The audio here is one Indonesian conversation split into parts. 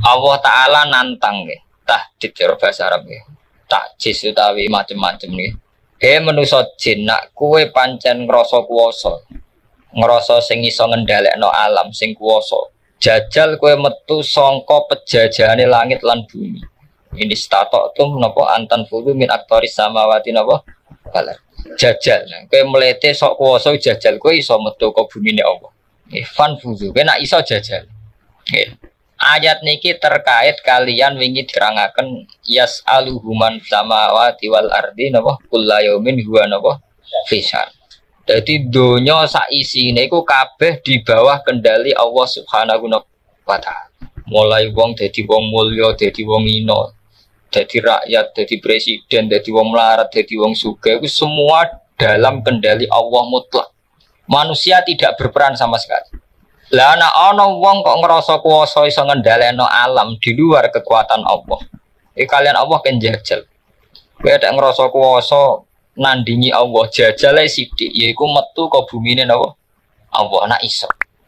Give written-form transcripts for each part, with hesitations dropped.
Allah Ta'ala nantang nggih. Tahdid cara bahasa Arab nggih. Takjis utawi macem-macem nggih. Manusa jin nak kowe pancen ngrasa kuwasa. Ngrasa sing iso ngendhalekno alam sing kuwasa. Jajal kowe metu sangka pejajahane langit lan bumi. Ini statok tuh napa antan fudu min aktoris samawati napa balar. Jajal. Kowe mlete sok kuwasa jajal kowe iso metu ka bumine Allah. Fan fudu kowe nak iso jajal. Nggih. Ayat niki terkait kalian wingi dirangaken yas'aluhuman samawati wal ardi napa kullayaumin huwa napa fisan. Jadi donya sak isine iku kabeh di bawah kendali Allah Subhanahu wa taala. Mulai wong dadi wong mulya, dadi wong ina, dadi rakyat, dadi presiden, dadi wong melarat, dadi wong sugih itu semua dalam kendali Allah mutlak. Manusia tidak berperan sama sekali. Lah ana ana wong kok ngerasa kuwasa iso ngendhalekno alam di luar kekuatan Allah. Kalian Allah kan jajal. Kowe nek ngerasa kuwasa nandingi Allah jajale sithik yaiku metu ka bumine napa? Allah nak iso.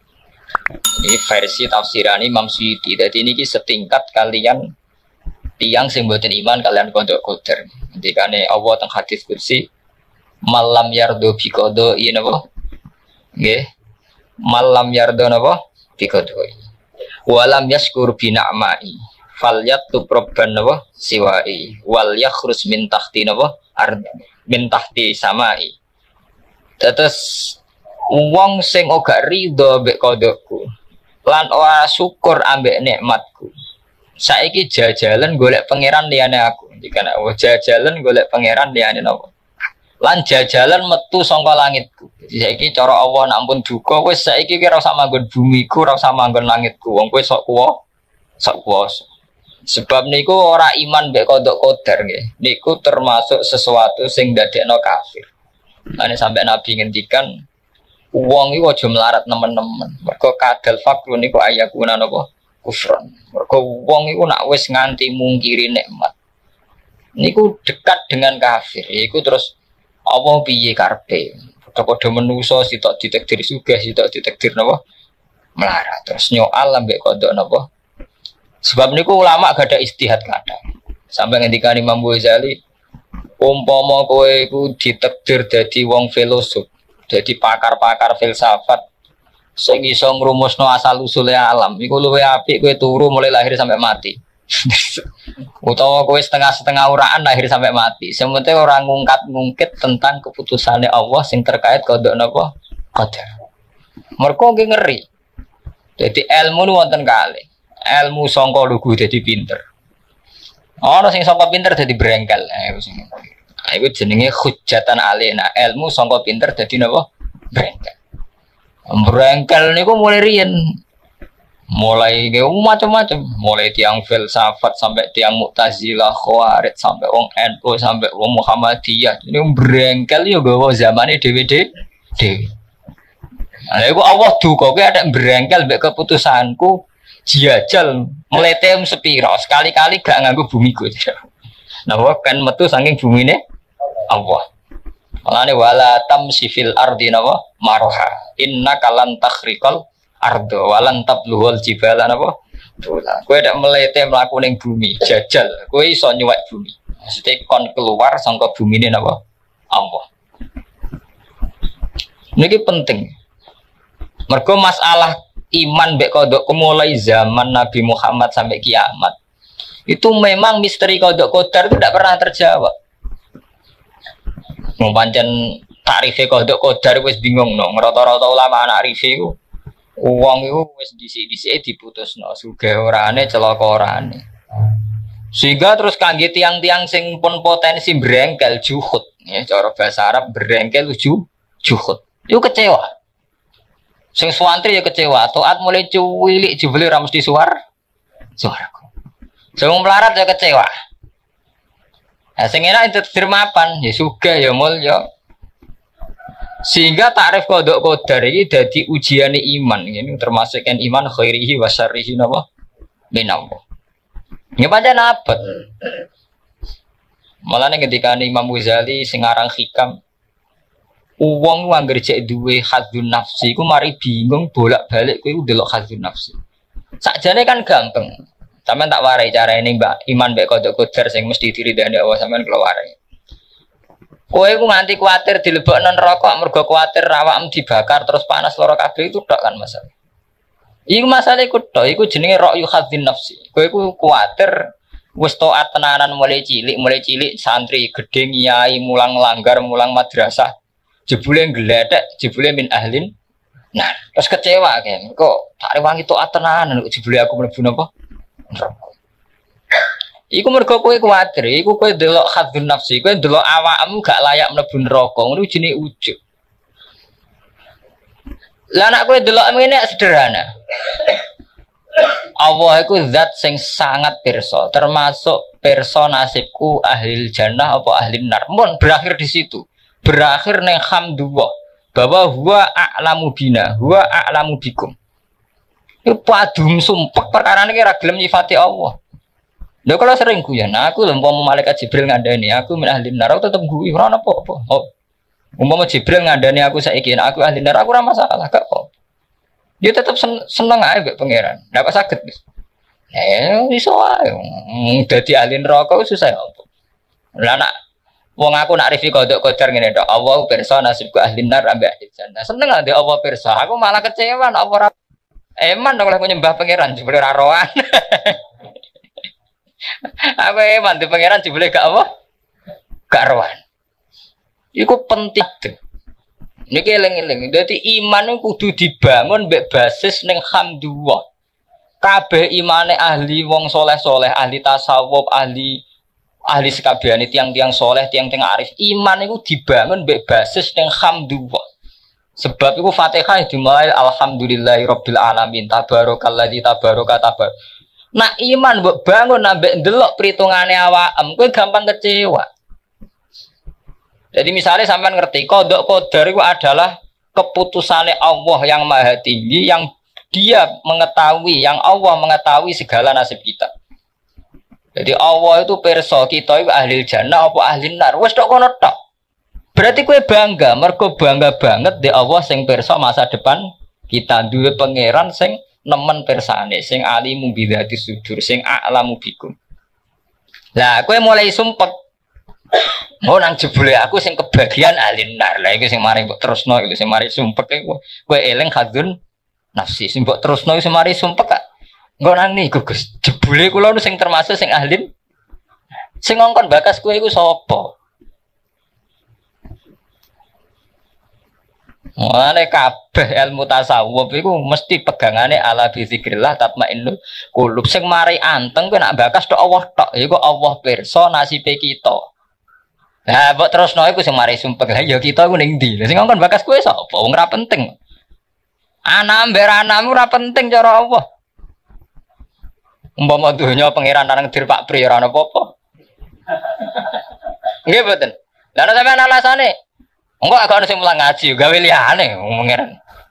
Ini versi tafsiran Imam Suyuti. Dadi niki setingkat kalian tiyang sing mboten iman kalian kodok koder. Ndikane Allah teng hadis kursi malam yardo bi qada'i napa? Nggih. Malam yardo napa biqadoi walam yashkur bi na'mai falyatub rabban napa siwai wal yakhrus min tahti napa ard min tahti samai. Terus wong sing ora rido mbek kodokku lan ora syukur ambek nikmatku saiki jajalan golek pangeran liyane aku. Jika nek jajalan golek pangeran liyane napa lan jajalan metu saka langitku. Jadi saiki cara Allah nak ampun duka wis saiki ki ora usah manggon bumiku, ora usah manggon langitku. Wong kowe sok kuwasa. Sebab niku ora iman mbek kodok qadar nggih. Niku termasuk sesuatu sing ndadekno kafir. Ane sampai Nabi ngendikan wong iku aja melarat nemen-nemen. Mergo kadal fakru niku ayakuna napa kufron. Mergo wong iku nak wis nganti mungkiri nikmat. Niku dekat dengan kafir. Iku terus Allah piye karepe? Padha manusa sitok ditakdir sugih, sitok ditakdir napa? Melarat. Terus nyoal ambek kodok napa? Sebab niku ulama gak ada istihad kadang. Sampai ngendikane Imam Ghazali, umpama kowe iku ditakdir dadi wong filosof, dadi pakar-pakar filsafat sing iso ngrumusno asal usule alam, iku luwih apik kowe turu mulai lahir sampai mati. Utawa kowe setengah-setengah uraan lahir sampai mati. Sementara orang ngungkit tentang keputusannya Allah sing terkait kodok napa qadar. Mergo nggih ngeri. Jadi ilmu nu wonten kalih. Ilmu sangka lugu dadi pinter. Ana sing sangka pinter dadi brengkel. Iku jenenge hujjatan alena. Ilmu sangka pinter dadi napa? Brengkel. Brengkel niku mulai riyen. Mulai macam-macam, mulai tiang filsafat sampai tiang Mu'tazilah, Khawarij sampai wong NU sampai wong Muhammadiyah. Ini berengkel yo gawa zamane dhewe-dhewe. Nah, iku Allah duka kowe ada berengkel mbek keputusanku jajal meletem sepiro. Sekali-kali gak nganggo bumiku. Nah, kan metu saking bumine Allah. Malane wala tamsi fil ardi nawa maroha. Innaka lan takhriqal ardo walan tabluhul jibalan apa? Kowe ndak melete mlaku ning bumi, jajal. Kowe iso nyuwek bumi. Maksudnya kon keluar saka bumine napa? Allah. Niki penting. Mergo masalah iman mbek kodok mulai zaman Nabi Muhammad sampai kiamat. Itu memang misteri kodok qadar itu tidak pernah terjawab. Mau pancen tarife kodok qadar wis bingung no. Rata-rata ulama anak rife iku uang itu wis dhisik-dhisike diputusno, sugih orane celaka orane. Sehingga terus kangge tiang-tiang sing pun potensi brengkel juhud, ya cara bahasa Arab brengkel juhud. Yo kecewa. Sing suwantri ya kecewa, taat mulai cuwilik jebule ora mesti suaraku. Sing melarat ya kecewa. Nah, sing enak itu dirmapan, ya sugih ya mulya. Sehingga takrif kodok qadar ini dadi ujiane iman. Ini termasuk kan iman khairihi wa syarrihi napa minallah. Nggih pancen abot. Mulane ketika Imam Ghazali sing aran Hikam wong anggere cek duwe hadzun nafsi iku mari bingung bolak-balik kowe ndelok hadzun nafsi. Sakjane kan gampang. Sampeyan tak warai cara ini Mbak iman mbek kodok kodar sing mesti diridani Allah sampeyan kula warai. Kowe ku nganti kuwatir dilebokno neraka mergo kuwatir awakmu dibakar terus panas lara kabeh itu tok kan masalah. Iku masalah iku tok, iku jenenge ra'yu hadzin nafsi. Kowe ku kuwatir wis taat tenanan mulai cilik santri gedhe ngiyai mulang langgar mulang madrasah jebule gledek jebule min ahlin. Nah, terus kecewa kan. Kok tak rewangi taat tenanan jebule aku mlebu napa? Iku mergo kowe kuwatir, iku kowe delok hadzun nafsi, kowe delok awakmu gak layak mlebu neraka, ngono jenenge ujug. Lah nek kowe delok ngene sederhana. Allah iku zat sing sangat pirsa, termasuk pirsa nasibku ahli jannah apa ahli nar. Mun berakhir di situ. Berakhir ning hamdulillah bahwa huwa a'lamu bina, huwa a'lamu bikum. Iku padum sumpek perkara iki ra gelem nyifati Allah. Lha kalau sering guyon, aku lho umpama malaikat Jibril ngandani aku min ahli nar, aku tetep guyu ora apa-apa. Oh. Umpama Jibril ngandani aku saiki aku ahli nar, aku ora masalah, gak apa. Dia tetep seneng ae mbek pangeran. Ndak saged. Iso ae. Dadi ahli neraka susah apa. Lah nak wong aku nak rifi kodok kodar ngene tok. Allah pirsa nasibku ahli nar ambek ahli jannah. Seneng ade Allah pirsa. Aku malah kecewa apa ora eman oleh nyembah pangeran jebule ora rohan. Aku eman di pangeran jebule gak apa? Gak rohan. Iku penting tuh. Niki eling-eling. Dadi iman iku kudu dibangun mbek basis ning hamdulillah. Kabeh imane ahli wong soleh-soleh, ahli tasawuf, ahli sekabehane tiang-tiang soleh, tiang-tiang arif. Iman iku dibangun mbek basis ning hamdulillah. Sebab iku Fatihah dimulai alhamdulillahirabbil alamin. Tabarakalladzi tabaraka tabar. Nak iman mbok bangun ambek ndelok perhitungane awakmu, kowe gampang kecewa. Jadi misalnya sampean ngerti qada qadar itu adalah keputusannya Allah yang maha tinggi yang dia mengetahui, yang Allah mengetahui segala nasib kita. Jadi Allah itu pirsa kita itu ahli jannah apa ahli nar. Wis tok kono tok. Berarti kowe bangga, mergo bangga banget di Allah sing pirsa masa depan kita duwe pangeran sing nemen pirsane, sing alimu bidzati sudur, sing a'lamu bikum. Lah kowe mulai sumpek. Oh nang jebule aku sing kebagian ahli nar. Lah iki sing mari mbok terusno iki sing mari sumpek iku kowe eling hadzun nafsi sing mbok terusno sing mari sumpek kak. Engko nang niku Gus. Jebule kula nu sing termasuk sing ahli. Sing ngongkon bakas kowe iku sapa? Mulane kabeh ilmu tasawuf iku mesti pegangane ala bizikrillah tatmainnul qulub. Sing mari anteng kowe nak bakas tok Allah tok. Iku Allah pirsa nasibe kita. Nah, mbok terusno iku sing mari sumpek. Lah ya kita ku ning ndi? Sing ngongkon bakas kowe sapa? Wong ora penting. Ana mbek anakmu ora penting cara Allah. Umpama donya pangeran nang dir Pak Pri ora ana apa-apa. Nggih mboten. Lah nek sampean alasane engko agak ana sing mulang ngaji gawe liyane pangeran.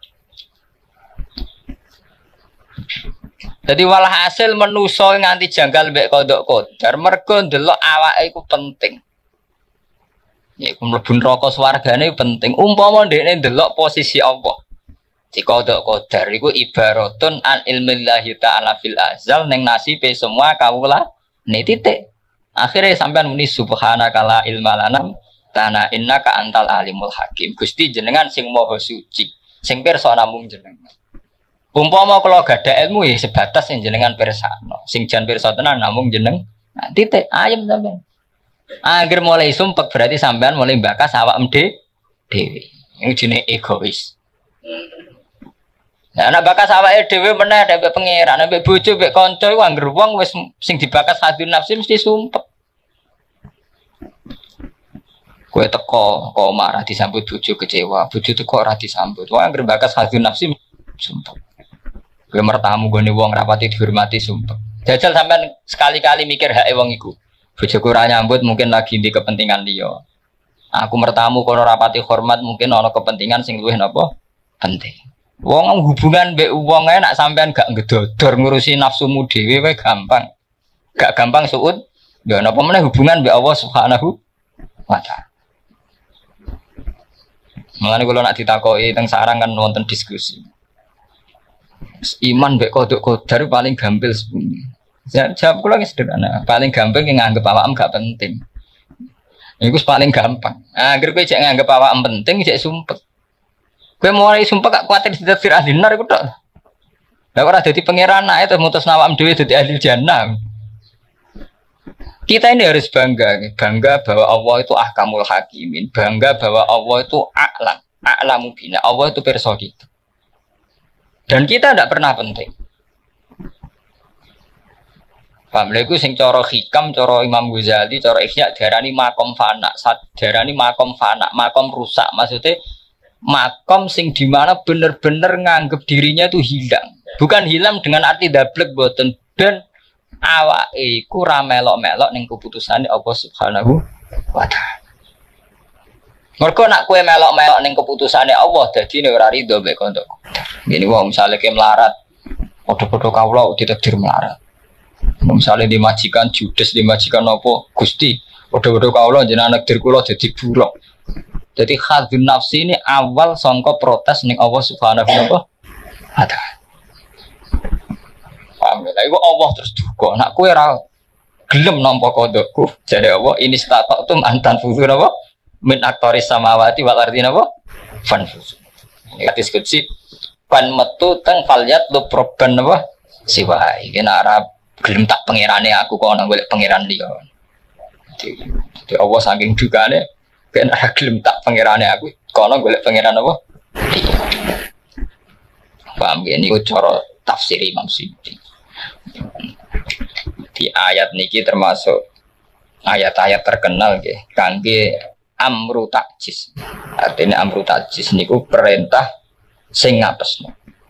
Jadi walah hasil menuso nganti janggal mbek kodok kodar mergo ndelok awake iku penting. Ya mlebu neraka swargane penting. Umpama ndekne ndelok posisi Allah. Di kodok kodar iku ibaratun an ilmillahi ta'ala fil azal ning nasibe semua kawula ne titik. Akhire sampean muni subhanaka la ilma lana Tana innaka antal alimul hakim. Gusti jenengan sing maha suci, sing pirsa namung jenengan. Umpama kula gadah ilmu ya sebatas sing jenengan pirsano. Sing jan pirsa tenan namung jeneng. Nah, titik ayem sampean. Angger mulai sumpek berarti sampean mulai bakas awakmu dhewe. Ini jenenge egois. Nah, anak bakas awake dhewe meneh nek pangeran, nek bojo mek kanca iku angger wong wis sing dibakas hadun nafsi mesti sumpek. Kowe teko kok marah disambut bojo kecewa, bojo teko ora disambut. Wong angger bakas hadun nafsi sumpek. Kowe mertamu gone wong rapati dihormati sumpek. Jajal sampean sekali-kali mikir hake wong iku. Bojoku ora nyambut mungkin lagi di kepentingan liya. Aku mertamu kono rapati hormat mungkin ana kepentingan sing luwih napa penting. Wong hubungan mbek wong ae nek sampean gak ngedodor ngurusi nafsumu dhewe wae gampang. Gak gampang suud. Ya napa meneh hubungan mbek Allah Subhanahu wa taala. Mulane kula nak ditakoki teng sarang kan wonten diskusi. Iman mbek kodok kodar paling gampil sepundi. Jawab kula ki sederhana. Paling gampang yang nganggep awakmu gak penting. Iku paling gampang. Agar kowe cek nganggep awakmu penting cek sumpek. Kowe mulai sumpek gak kuatir dadi ahli neraka iku tok. Lah ora dadi pangeran ae terus mutus awakmu dhewe dadi ahli jannah. Kita ini harus bangga bahwa Allah itu ahkamul hakimin, bangga bahwa Allah itu a'lamu bina, Allah itu pirsa kita. Dan kita tidak pernah penting. Paham lha iku sing cara hikam, cara Imam Ghazali, cara Ihya diarani makom fana, diarani makom fana, makom rusak. Maksudnya makom sing dimana bener-bener nganggep dirinya itu hilang. Bukan hilang dengan arti dablek boten dan awake iku ra melok-melok ning keputusane Allah Subhanahu wa taala. Mergo nak kowe melok-melok ning keputusane Allah dadi ora rido mek kanca. Ngene wong misale ke melarat padha-padha kawula ditakdir melarat. Misale di majikan judes di majikan apa Gusti padha-padha kawula jenengan nakdir kula dadi buruk. Jadi khadzun nafsi ini awal sangka protes ning Allah Subhanahu wa taala. Lah iku Allah terus duka. Nak kowe ora gelem nampa kodokku. Jare Allah ini statatum antan fuzur apa? Min aktoris samawati wal ardi napa? Fanfuz. Ini hadis qudsi pan metu teng falyat lu proban apa? Siwa. Iki nek ora gelem tak pangerane aku kok ana golek pangeran liya. Jadi Allah saking dukane ben ora gelem tak pangerane aku kok ana golek pangeran apa? Paham ya niku cara tafsir Imam Suyuti. Di ayat niki termasuk ayat-ayat terkenal nggih kangge amru takjis. Artinya amru takjis niku perintah sing ngapesno.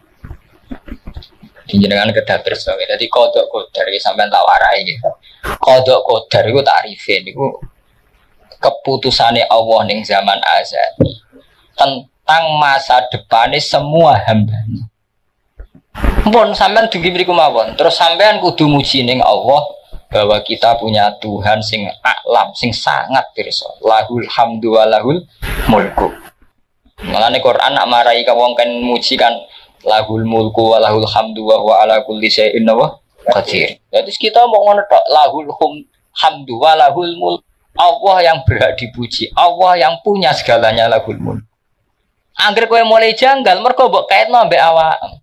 Jenengan kedah pirsa. Dadi kodok kodar iki sampean tak warai nggih. Kodok kodar iku tarife niku keputusane Allah ning zaman azali tentang masa depane semua hamba-Nya. Pun sampean dugi mriku mawon. Terus sampean kudu muji ning Allah bahwa kita punya Tuhan sing alam, sing sangat pirsa. Lahul hamdu wa lahul mulku. Mulane Quran nak marai ka wong kan muji kan lahul mulku wa lahul hamdu wa huwa ala kulli syai'in qadir. Jadi kita mau ngono tok lahul hamdu wa lahul mulk. Allah yang berhak dipuji, Allah yang punya segalanya lahul mulk. Angger kowe mulai janggal mergo mbok kaitno ambek awak.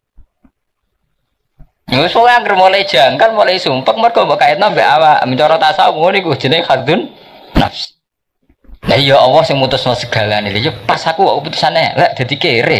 Wis pokoke anggere mulai jangkal, mulai sumpek mergo mbok kaitno mbek awak. Mencara tasawuf niku jenenge khadzun nafs. Lah iya Allah sing mutusno segalane. Lha pas aku kok putusane lek dadi kere.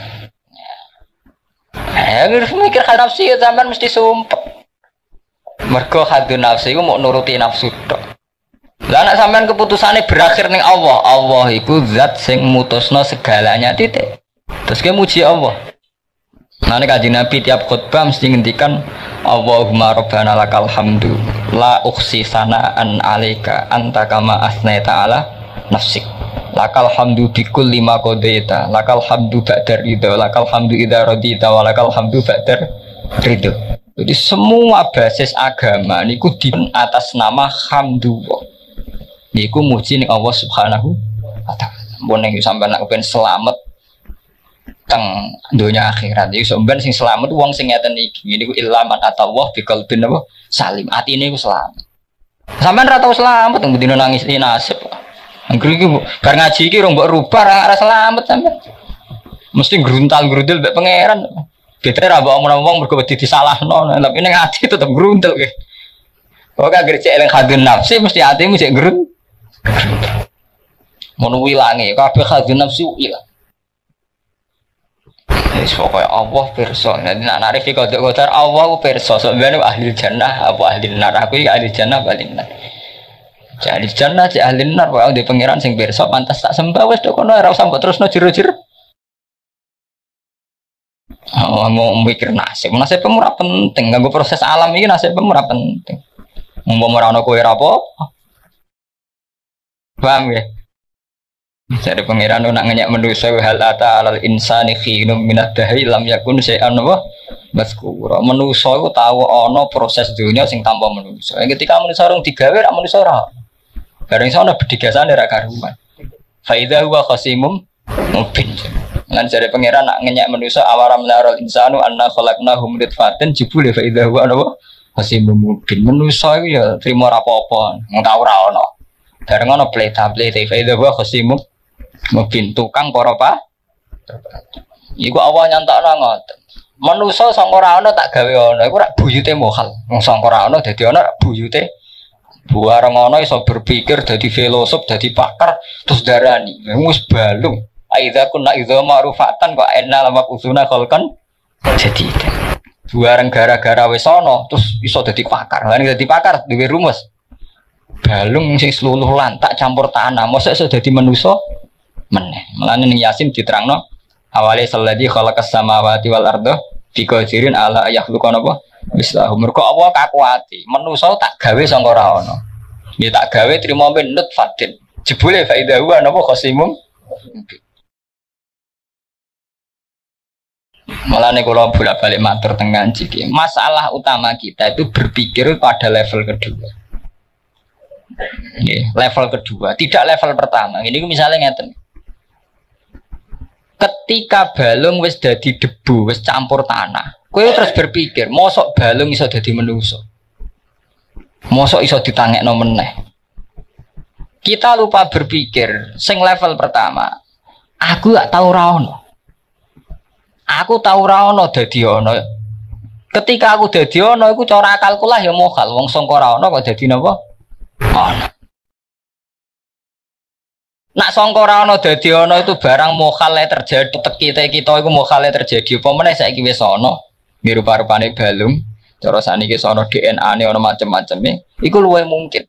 Harus mikir khadzun nafsi ya sampean mesti sumpek. Mergo khadzun nafsi iku mau nuruti nafsu tok. Lah nek sampean keputusane berakhir ning Allah, Allah iku zat sing mutusno segalanya titik. Terus ke muji Allah. Nanti kaji Nabi tiap khutbah mesti ngendikan Allahumma rabbana lakal hamdu la ukhsi sana'an alaika anta kama asnaita ala nafsik lakal hamdu bikul lima qadaita lakal hamdu ba'dar ridho lakal hamdu idha radita wa lakal hamdu ba'dar ridho. Jadi semua basis agama niku di atas nama hamdu niku muji ning Allah Subhanahu wa ta'ala. Mbon nek sampeyan nak kepen selamat teng dunia akhirat iki sampeyan sing selamat wong sing ngeten iki niku ilaman atawah biqalbin apa salim atine iku selamat. Sampeyan ra tau selamat teng dina nangis nasib. Angger iki bar ngaji iki rong mbok rubah ra selamat sampeyan. Mesti gruntal-gruntil mbek pangeran. Bete ra mbok omong-omong mergo wedi disalahno tapi ning ati tetep gruntel ki. Kok gak cek eling khadzun nafsi mesti atimu cek grun. Mono wilange kabeh khadzun nafsi ilang. Wis pokoke Allah pirsa. Nek nak arif kodok kodar Allah pirsa. Sampeyan ahli jannah apa ahli neraka. Aku iki ahli jannah ahli neraka. Jadi jannah cek ahli neraka wae pangeran sing pirsa pantas tak sembah wis tok kono ora usah mbok terusno jero-jero. Mau mikir nasib ora penting. Nganggo proses alam iki nasib ora penting. Mumpama ora ono kowe ora apa. Paham ya? Jadi pangeran nak ngenyak manusia hal ata alal insani khinum minad dahi lam yakun syai'an wa mazkura. Manusia iku tahu ana proses dunia sing tanpa manusia. Ketika manusia rung digawe ra manusia ora. Bareng iso ana bedigasane ra karuan. Fa idza huwa khasimum mubin. Lan jare pangeran nak ngenyak manusia awaram larul insanu anna khalaqnahu min nutfatin jibul fa idza huwa khasimun mubin. Manusa iku ya trimo ora apa-apa, tau ora ono. Bareng ono pleta-pleta fa idza huwa khasimun mubin, tukang para iku Allah nyantokno ngoten. Manusa sangka ora ana tak gawe ana. Iku rak buyute mohal. Wong sangka ora ana dadi ana rak buyute. Buareng ana iso berpikir dadi filosof, dadi pakar terus darani. Wis balung. Aidza kunna idza ma'rufatan kok enna lama usuna khalqan jadi. Buareng gara-gara wis ana terus iso dadi pakar. Lah nek dadi pakar duwe rumus. Balung sing sluluh lantak campur tanah, mosok iso dadi manusa meneh. Mulane ning Yasin diterangno awale salladzi khalaqas samawati wal arda fi qadirin ala yakhluqa napa mislahu. Mergo apa kakuati manusa tak gawe sangka ora ana. Nggih tak gawe trimo minut fadil. Jebule faida huwa napa khasimum. Mulane kula bolak-balik matur teng ngaji iki. Masalah utama kita itu berpikir pada level kedua. Nggih, level kedua, tidak level pertama. Ini misalnya ngeten. Ketika balung wis dadi debu, wis campur tanah, kowe terus berpikir, mosok balung iso dadi manusa. Mosok iso ditangekno meneh. Kita lupa berpikir, sing level pertama, aku gak tau ora ono. Aku tau ora ono dadi ono. Ketika aku dadi ono iku cara akal kula ya mokal, wong sangka ora ono kok dadi napa? Ono. Nak sangka ora ana dadi ana itu barang mokhale terjadi kita iku mokhale terjadi apa meneh saiki wis ana mirupa-rupane balung cara saniki ana DNA-ne ana macam-macame iku luwih mungkin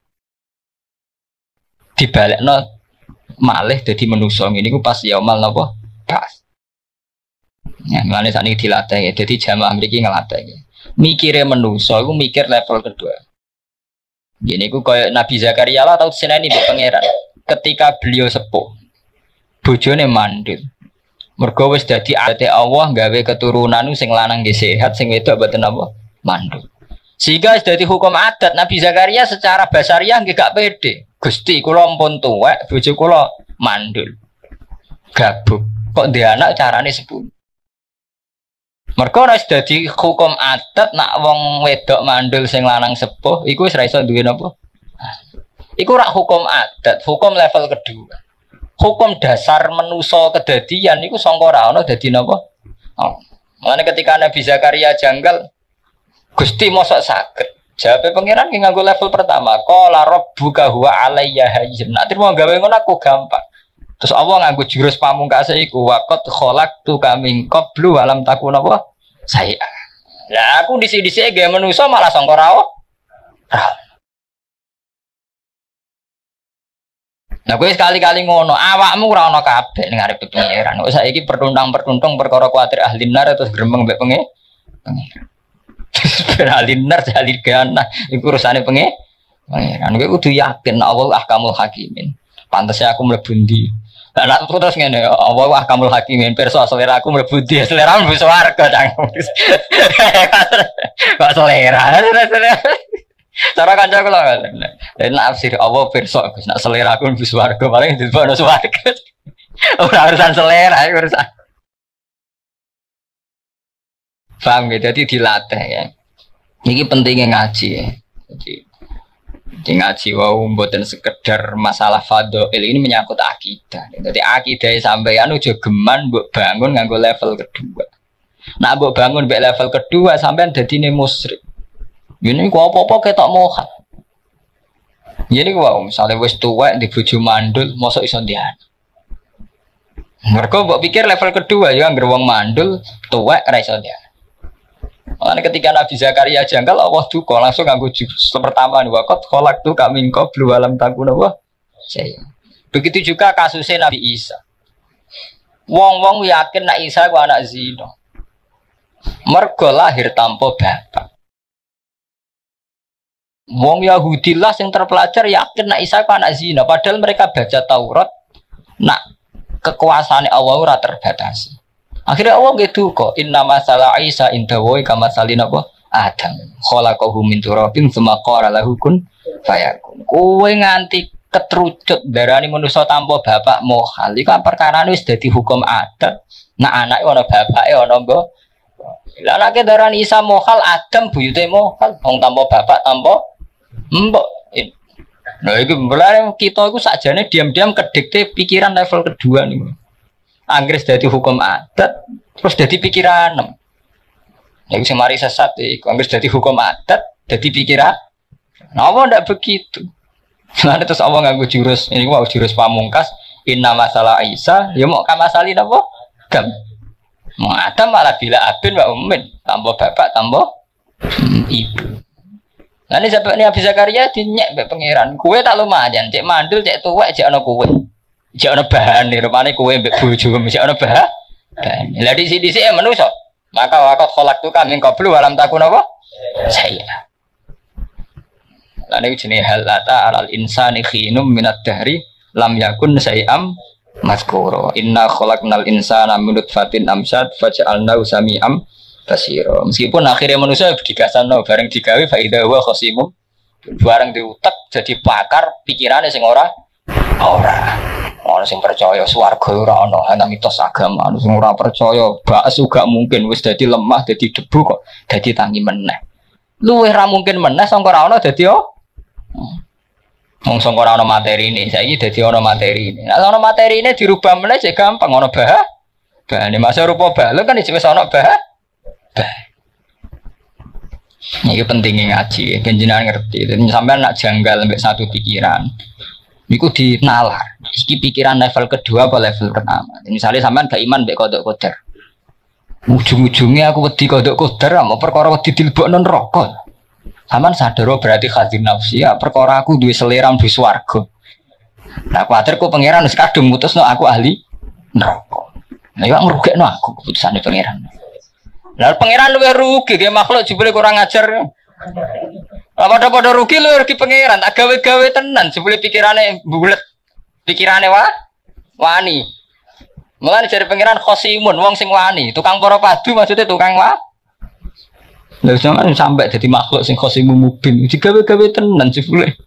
dibalekno malih dadi manusa ngene iku pas yaumul napa pas ya mlane saniki dilatih dadi jamaah mriki ngelatih mikire manusa iku mikir level kedua ngene iku kaya Nabi Zakaria lah tau seneni di pangeran ketika beliau sepuh bojone mandul mergo wis dadi adate Allah gawe keturunan sing lanang nggih sehat sing wedok mboten apa mandul sehingga wis dadi hukum adat Nabi Zakaria secara basariah nggih gak pede Gusti kula ampun tuwek bojo kula mandul gabuk kok ndek anak carane sepuh mergo wis dadi hukum adat nak wong wedok mandul sing lanang sepuh iku wis ra iso duwe napa iku rak hukum adat, hukum level kedua. Hukum dasar manusa kedadian iku sangka ora ana dadi napa? Oh. Mulane ketika Nabi Zakaria janggal, Gusti mosok saged. Jawabe pangeran ki nganggo level pertama, qala rabbuka huwa alayya hayyin. Nek trimo gawe ngono aku gampang. Terus Allah nganggo jurus pamungkase iku waqat khalaqtu kaming qablu alam takun apa? Saya. Lah aku disi-disi gawe manusa malah sangka ora. Nah, gue sekali-kali ngono, awakmu ora ono kabeh ning arep pengiran. Kok saiki pertuntang-pertuntung perkara kuwatir ahli nar terus gremeng mbek pengiran. Ben ahli nar ahli gana iku urusane pengiran. Gue kudu yakin Allah ahkamul hakimin. Pantese aku mlebu ndi. Lah nek terus ngene, Allah ahkamul hakimin pirsa selera aku mlebu ndi, selera mlebu swarga cang. Kok selera. Cara kanca kula kan. Nek sir Allah pirsa Gus, nek selera aku mlebu swarga paling dilebokno swarga. Ora urusan selera, urusan. Paham gitu, jadi dilatih ya. Ini pentingnya ngaji ya. Jadi ngaji wow mboten sekedar masalah fadhil ini menyangkut akidah. Jadi akidah sampeyan ujo geman mbok bangun nganggo level kedua. Nak mbok bangun mbek level kedua sampeyan dadine musyrik. Ini ku apa-apa ketok mohat. Jadi wow, misalnya wis tuwek di bojo mandul, mosok iso ndian. Mergo mbok pikir level kedua ya anggere wong mandul, tuwek ora iso ndian. Makanya ketika Nabi Zakaria janggal Allah duka langsung nganggo jurus pertama nih waqat khalaqtu kaming qablu alam takun apa? Saya. Begitu juga kasusnya Nabi Isa. Wong-wong yakin nak Isa ku anak zina. Mergo lahir tanpa bapak. Wong Yahudi lah yang terpelajar yakin nak Isa anak zina, padahal mereka baca Taurat, nak kekuasaan Allah ora terbatasi. Akhirnya Allah gitu kok, inna masalah Isa indawoi kama salin apa? Adam, khalaqahu min turabin tsumma qala lahu kun fayakun. Kowe nganti ketrucut darani manusa tanpa bapak mohal. Iku perkara wis dadi hukum adat. Nak anake ana bapake ana mbok. Lah nek darani Isa mohal Adam buyute mohal wong tanpa bapak tanpa mbok. Nah iki mulane kita iku sakjane diam-diam kedikte pikiran level kedua niku. Anggris dadi hukum adat terus dadi pikiran. Ya iku sing mari sesat iku anggris dadi hukum adat dadi pikiran. Napa ndak begitu? Lah terus Allah nganggo jurus ini mau jurus pamungkas inna masalah Isa ya mau kamasali napa? Gam. Mau Adam malah bila abin wa ummin tanpa bapak tanpa ibu. Nah ini sampai ini Abi Zakaria dinyek mbek pangeran. Kue tak lumayan, cek mandul, cek tuwek, cek ana kue. Cek ana bahan nih, rupane kue mbek bojo, cek ana bahan. Lah di sini sih manusa. Maka wakot kolak tu kami qablu walam takun apa? Saya. Lah niku jenenge hal ata alal insani khinum minad dahri lam yakun sayam mazkura. Inna khalaqnal insana min nutfatin amsad faj'alnahu sami'am basira. Meskipun akhirnya manusia digasano bareng digawe faida wa khosimum bareng diutek jadi pakar pikirannya sing ora sing percaya swarga ora ana ana mitos agama sing ora percaya bas juga mungkin wis dadi lemah dadi debu kok dadi tangi meneh luwih ra mungkin meneh sangka ora ana dadi wong sangka ora ana materi ini saiki dadi ana materi ini nek ana materi ini dirubah meneh jek gampang ana bahane masa rupa balung kan wis ana ini pentingnya ngaji, penjenengan ngerti. Dan sampai nak janggal sampai satu pikiran, itu dinalar. Iki pikiran level kedua apa level pertama. Misalnya sampean gak iman mbek kodok kodar. Ujung-ujungnya aku wedi kodok kodar, mau perkara wedi dilebokno neraka. Sampean sadar berarti khazin nafsi, ya perkara aku duwe selera duwe swarga. Nah, kuwatir ku pangeran wis kadung mutusno aku ahli neraka. Nah, yo ngrugekno aku keputusane pangeran. Lah pangeran luwih rugi ge makhluk jebule kurang ajar. Lah padha-padha rugi luwih rugi pangeran, tak gawe-gawe tenan jebule pikirane bulet. Pikirane wani. Mulane jare pangeran khosimun wong sing wani, tukang para padu maksudnya tukang Lah sampai dadi makhluk sing khosimun mubin, digawe-gawe tenan jebule.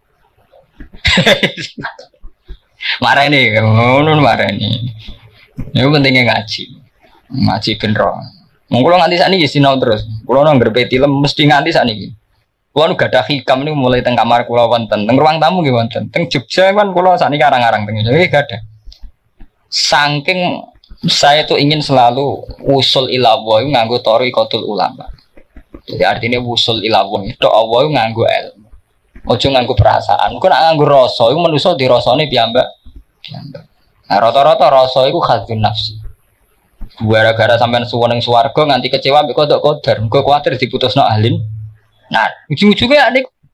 Mareni, ngono mareni. Niku pentingnya ngaji. Ngaji ben ro. Mung kula nganti sakniki sinau terus. Kula nang ngrepe film mesti nganti sakniki. Kula nu gadah hikam niku mulai teng kamar kula wonten, teng ruang tamu nggih wonten. Teng Jogja kan kula sakniki arang-arang teng nggih gadah. Saking saya tuh ingin selalu usul ila Allah nganggo thariqatul ulama. Jadi artinya usul ila Allah itu Allah nganggo ilmu. Ojo nganggo perasaan. Kok nek nganggo rasa iku manusa dirasane piyambak. Nah rata-rata rasa iku khadzun nafsi. Gara-gara sampean suwon ning swarga nganti kecewa mbek kodok kodar, muga kuwatir diputusno ahlin. Nah, ujung-ujungnya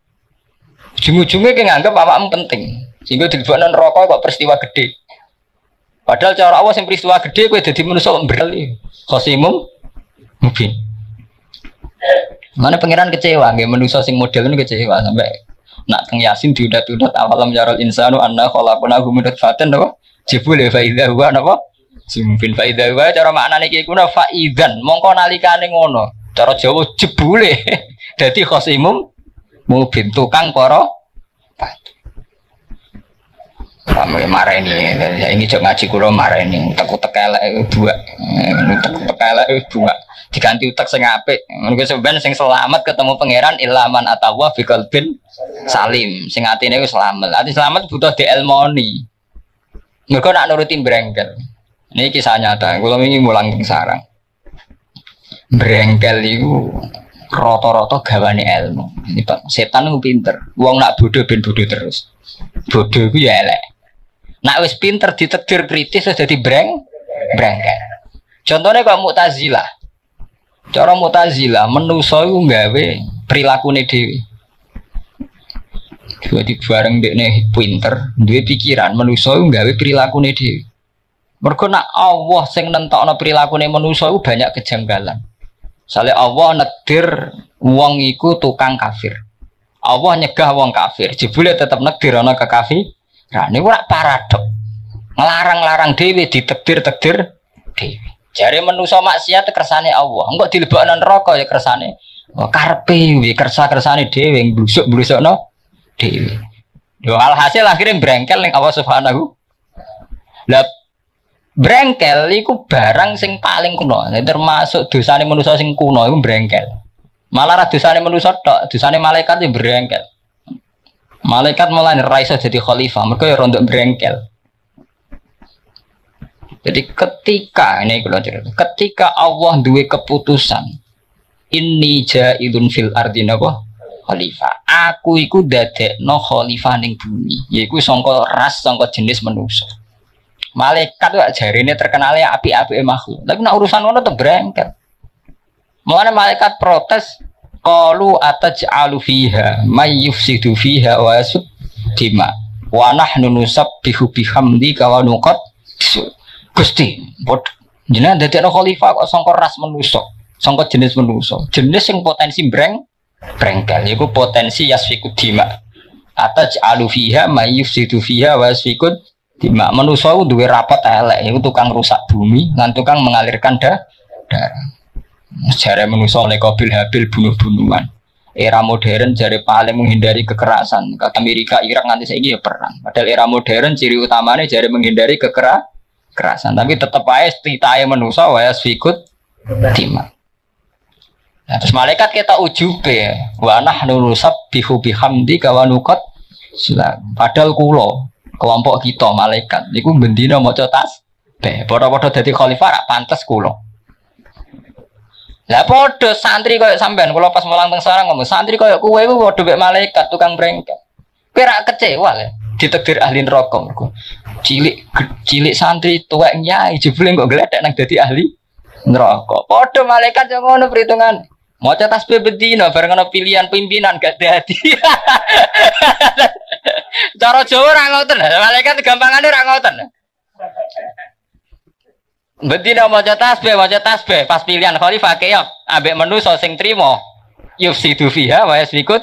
ki nganggep awakmu penting. Sehingga dilebokno neraka kok peristiwa gede. Padahal cara Allah sing peristiwa gede kowe dadi manusa mbreli. Khosimum mubin. Mana pangeran kecewa nggih manusa sing model niku kecewa sampai nak teng Yasin diudat-udat awalam yaral insanu anna khalaqnahu min nutfatin napa? Jebule fa idza huwa napa? Simpin faida wae cara maknane iki kuna faidan mongko nalikane ngono cara Jawa jebule dadi khosimum mubin tukang para padu. Sampe mareni ini jek ngaji kula mareni utek-utek elek buak utek-utek elek buak diganti utek sing apik ngono sampeyan sing selamat ketemu pangeran ilaman atawa fi qalbin salim sing atine wis selamat. Ati selamat butuh dielmoni. Mergo nak nuruti brengkel. Ini kisah nyata, kalau ini mulang sarang. Brengkel itu roto-roto gawane ilmu. Ini Pak, setan itu pinter. Wong nak bodoh ben bodoh terus. Bodoh itu ya elek. Nak wis pinter ditakdir kritis sudah jadi brengkel. Contohnya kok Mu'tazilah. Cara Mu'tazilah menusa itu nggawe prilakune dhewe. Jadi bareng dekne pinter, duwe pikiran menusa itu nggawe prilakune dhewe. Mergo nak Allah sing nentokno prilakune manusa iku banyak kejanggalan. Sale Allah nekdir wong iku tukang kafir. Allah nyegah wong kafir, jebule tetep nekdir ana kekafiran. Niku ora paradok. Ngelarang-larang dhewe ditekdir-tekdir dhewe. Jare manusa maksiat kersane Allah. Engko dilebokno neraka ya kersane. Karepe kuwi kersa-kersane dhewe blusuk-blusukno dhewe. Yo alhasil akhirnya brengkel ning Allah Subhanahu. Lah Brengkel iku barang sing paling kuno, termasuk dosane manusa sing kuno iku brengkel. Malah ra dosane manusa tok, dosane malaikat ya brengkel. Malaikat malah ra iso dadi khalifah, mergo ya rondok brengkel. Jadi ketika ini kalau cerita, ketika Allah duwe keputusan, inni ja'ilun fil ardi napa khalifah. Aku iku dadekno khalifah ning bumi, yaiku sangka ras sangka jenis manusa. Malaikat tuh jarine terkenalnya api-api makhluk. Tapi nak urusan ngono tuh brengkel. Mulane malaikat protes, qalu ataj'alu fiha may yufsidu fiha wa yasdima wa nahnu nusabbihu bihamdika wa nuqaddisu. Gusti, jenengan dadekno khalifah kok sangka ras manusa, sangka jenis manusa. Jenis sing potensi brengkel iku potensi yasfiku dima. Ataj'alu fiha may yufsidu fiha wa yasfiku dima. Manusa ku duwe rapat elek, iku tukang rusak bumi lan tukang mengalirkan darah. Jare manusa oleh Qabil Habil bunuh-bunuhan. Era modern jare paling menghindari kekerasan. Kata Amerika, Irak nganti saiki ya perang. Padahal era modern ciri utamanya jare menghindari kekerasan. Tapi tetep ae titahe manusa wae fikut dima. Nah, terus malaikat kita ujube wa nahnu nusabbihu bihamdika wa nuqaddisu. Padahal kula kelompok kita malaikat niku bendina maca tasbih. Padha-padha dadi khalifah rak pantes kula. Lah padha santri koyo sampean kula pas mulang teng sarang ngomong santri koyo kowe iku padha mek malaikat tukang brengkel. Kowe rak kecewa le ditakdir ahli neraka mergo. Cilik santri tuwek nyai jebule kok gledek nang dadi ahli neraka. Padha malaikat yo ngono perhitungan. Maca tasbih bendina bareng ana pilihan pimpinan gak dadi. Cara Jawa ora ngoten. Malaikat gampangane ora ngoten. Bendina maca tasbih pas pilihan khalifah kaya ambek manusa sing trima yufsidu fiha wa yasfikut.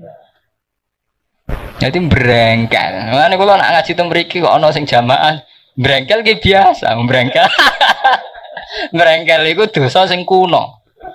Jadi brengkel. Mane kula nak ngaji teng mriki kok ana sing jamaah brengkel ki biasa, brengkel. Brengkel iku dosa sing kuno.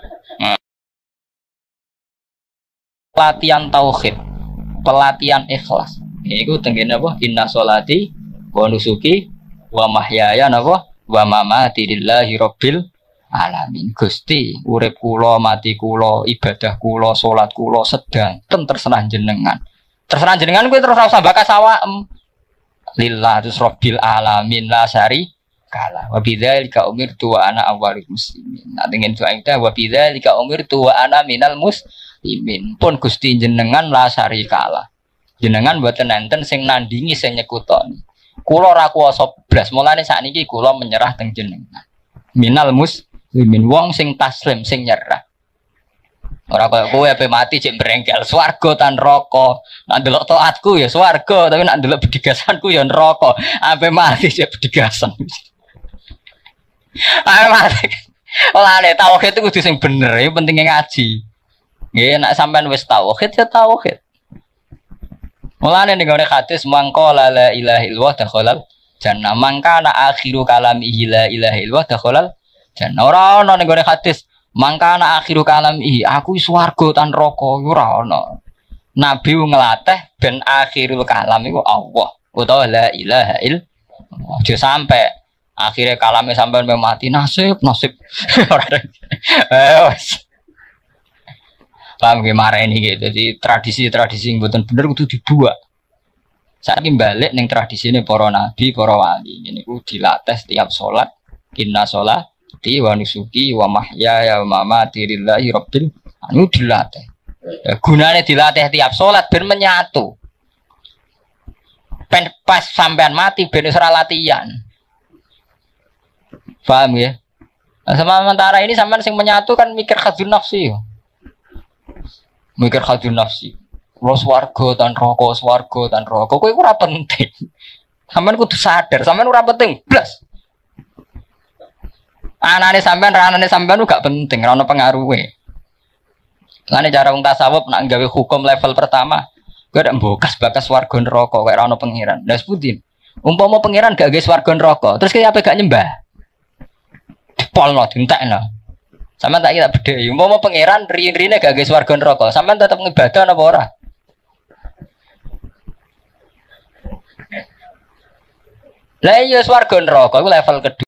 Pelatihan tauhid, pelatihan ikhlas. Iku tengene apa? Inna sholati wa nusuki wa mahyaya napa wa mamati lillahi rabbil alamin. Gusti, urip kula, mati kula, ibadah kula, salat kula sedang terserah jenengan. Terserah jenengan kuwi terus ora usah bakas awakmu. Lillah terus rabbil alamin la syarika wa bidzalika umirtu wa ana awwalul muslimin. Nah dengan doa kita wa bidzalika umirtu wa ana minal muslimin. Pun Gusti jenengan la syarika. Jenengan mboten enten sing nandingi sing nyekutoni. Kula ora kuwasa blas, mulane sakniki kula menyerah teng jenengan. Minal muslimin wong sing taslim sing nyerah. Ora kaya kowe ape mati cek brengkel, swarga tan neraka. Nek ndelok taatku ya swarga, tapi nek ndelok bedigasanku ya neraka. Ape mati cek bedigasan. Ape mati. Olane tauhid itu kudu sing bener, ya pentingnya ngaji. Nggih, nek sampean wis tauhid ya tauhid. Mulane ning gone hadis mangko la ilaha illallah dakhalal jannah. Mangkana akhiru kalamihi la ilaha illallah dakhalal jannah. Ora ana ning gone hadis mangkana akhiru kalamihi aku swarga tan neraka ora ana. Nabi nglatih ben akhirul kalam iku Allah utawa la ilaha illallah. Aja sampe akhire kalame sampean mati nasib. Ora. Wes. Paham gimana ini gitu. Jadi tradisi-tradisi yang betul bener kudu dibuat. Saat ini balik neng tradisi ini para nabi, para wali. Ini ku dilatih setiap sholat. Inna sholati wa nusuki wa mahyaya wa mamati lillahi rabbil alamin. Dilatih. Ya, gunanya dilatih tiap sholat ben menyatu. Ben pas sampean mati ben ora latihan. Paham ya? Nah, sementara ini sampean sing menyatu kan mikir khadzun nafsi. Mikir khadzun nafsi. Lo swarga tan neraka. Kowe ora penting. Sampeyan kudu sadar, sampeyan ora penting blas. Anane sampeyan gak penting, ora ono pengaruhe. Lane cara wong tasawuf nak gawe hukum level pertama, kowe ndak mbokas-bakas swarga neraka kaya ora ono pangeran. Lah sepundi? Umpama pangeran gak gawe swarga neraka, terus kaya ape gak nyembah? Dipolno, dientekno. Sampeyan tak kira bedhe. Umpama pangeran rin-rine gak gawe swarga neraka, sampeyan tetep ngibadah apa ora? Lah iya swarga neraka iku level kedua.